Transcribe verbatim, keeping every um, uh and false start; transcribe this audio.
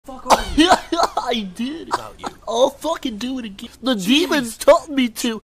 Fuck off. I did. About you. I'll fucking do it again. The demons taught me to.